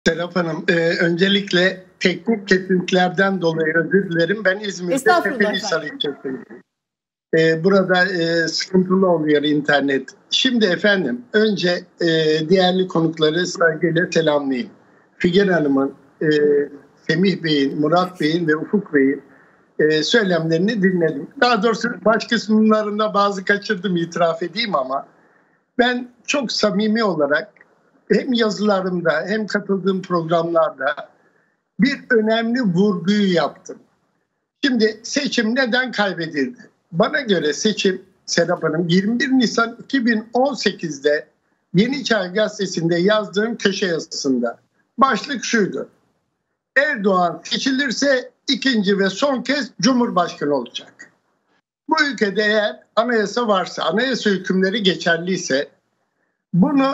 Serap Hanım, öncelikle teknik kesintilerden dolayı özür dilerim. Ben İzmir'de Seferihisar ilçesindeyim. Burada sıkıntılı oluyor internet. Şimdi efendim, önce değerli konukları saygıyla selamlayayım. Figen Hanım'ın, Semih Bey'in, Murat Bey'in ve Ufuk Bey'in söylemlerini dinledim. Daha doğrusu baş kısımlarında bazı kaçırdım, itiraf edeyim, ama ben çok samimi olarak hem yazılarımda hem katıldığım programlarda bir önemli vurguyu yaptım. Şimdi seçim neden kaybedildi? Bana göre seçim, Serap Hanım, 21 Nisan 2018'de Yeni Çağ Gazetesi'nde yazdığım köşe yazısında başlık şuydu: Erdoğan seçilirse ikinci ve son kez Cumhurbaşkanı olacak. Bu ülkede eğer anayasa varsa, anayasa hükümleri geçerliyse, bunu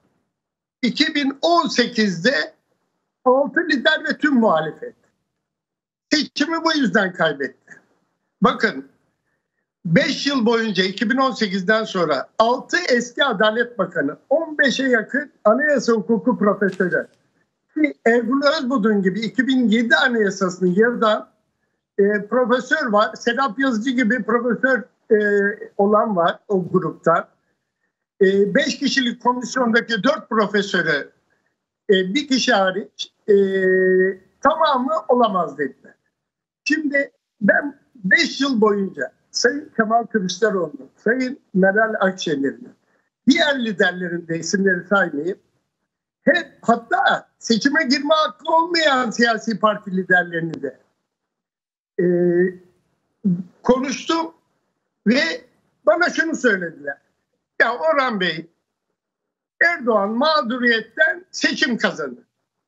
2018'de 6 lider ve tüm muhalefet seçimi bu yüzden kaybetti. Bakın, 5 yıl boyunca 2018'den sonra 6 eski Adalet Bakanı, 15'e yakın anayasa hukuku profesörü, ki Ergun Özbudun gibi 2007 anayasasını yazan profesör var. Serap Yazıcı gibi profesör olan var o grupta. 5 kişilik komisyondaki 4 profesörü bir kişi hariç tamamı olamaz dediler. Şimdi ben 5 yıl boyunca Sayın Kemal Kılıçdaroğlu, Sayın Meral Akşener'in, diğer liderlerin de isimleri saymayayım, hep, hatta seçime girme hakkı olmayan siyasi parti liderlerini de konuştum ve bana şunu söylediler: ya Orhan Bey, Erdoğan mağduriyetten seçim kazanır.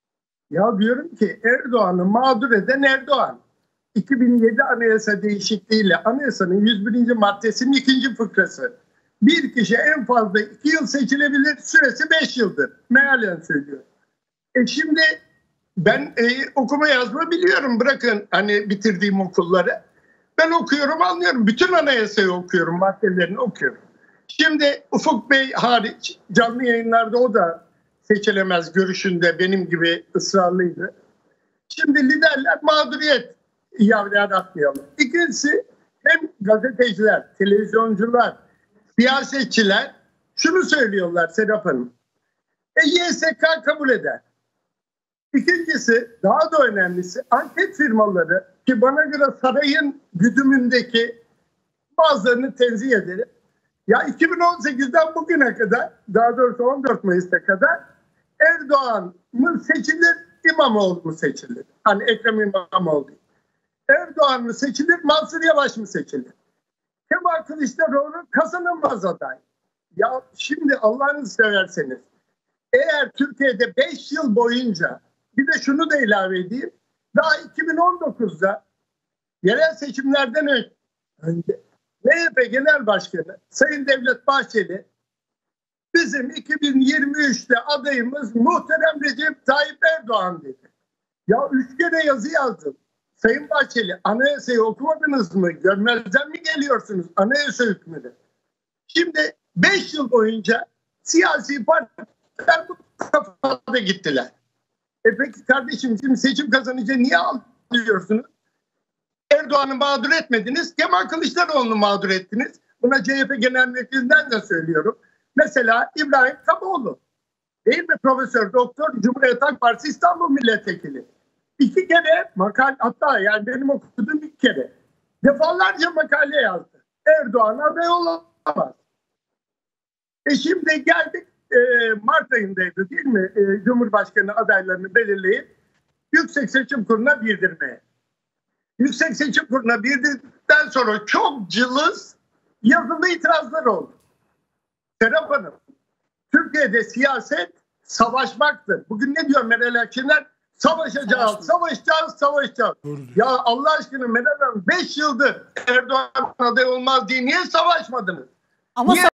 Ya diyorum ki, Erdoğan'ı mağdur eden Erdoğan. 2007 anayasa değişikliğiyle anayasanın 101. maddesinin 2. fıkrası: bir kişi en fazla 2 yıl seçilebilir, süresi 5 yıldır. Mealen söylüyor. Şimdi ben okuma yazma biliyorum, bırakın hani bitirdiğim okulları. Ben okuyorum, anlıyorum. Bütün anayasayı okuyorum, maddelerini okuyorum. Şimdi Ufuk Bey hariç canlı yayınlarda o da seçilemez görüşünde benim gibi ısrarlıydı. Şimdi liderler mağduriyet yaratmayalım. İkincisi, hem gazeteciler, televizyoncular, siyasetçiler şunu söylüyorlar Serap Hanım: YSK kabul eder. İkincisi, daha da önemlisi, anket firmaları, ki bana göre sarayın güdümündeki bazılarını tenzih ederim. Ya 2018'den bugüne kadar, daha doğrusu 14 Mayıs'ta kadar Erdoğan mı seçilir, İmamoğlu mu seçilir? Hani Ekrem İmamoğlu. Erdoğan mı seçilir, Mansur Yavaş mı seçilir? Kemal Kılıçdaroğlu kazanılmaz aday. Ya şimdi Allah'ını severseniz, eğer Türkiye'de 5 yıl boyunca, bir de şunu da ilave edeyim, daha 2019'da yerel seçimlerden önce MHP Genel Başkanı Sayın Devlet Bahçeli, bizim 2023'te adayımız muhterem Recep Tayyip Erdoğan dedi. Ya 3 kere yazı yazdım. Sayın Bahçeli, anayasayı okumadınız mı? Görmezden mi geliyorsunuz anayasa hükmünü? Şimdi 5 yıl boyunca siyasi partiler bu kafada gittiler. Peki kardeşim, şimdi seçim kazanınca niye alıyorsunuz? Erdoğan'ı mağdur etmediniz, Kemal Kılıçdaroğlu'nu mağdur ettiniz. Buna CHP Genel Vekilinden de söylüyorum. Mesela İbrahim Kaboğlu, değil mi, Profesör Doktor, Cumhuriyet Halk Partisi İstanbul Milletvekili. 2 kere makale, hatta yani benim okuduğum 2 kere defalarca makale yazdı. Erdoğan aday olamaz. Şimdi geldik Mart ayındaydı değil mi, Cumhurbaşkanı adaylarını belirleyip Yüksek Seçim Kurulu'na bildirmeye. Yüksek Seçim Kurulu'na bildirdikten sonra çok cılız yazılı itirazlar oldu. Serap Hanım, Türkiye'de siyaset savaşmaktır. Bugün ne diyor Meral Akşener? Savaşacağız, savaşacağız, savaşacağız. Ya Allah aşkına Meral Hanım, 5 yıldır Erdoğan aday olmaz diye niye savaşmadınız? Ama niye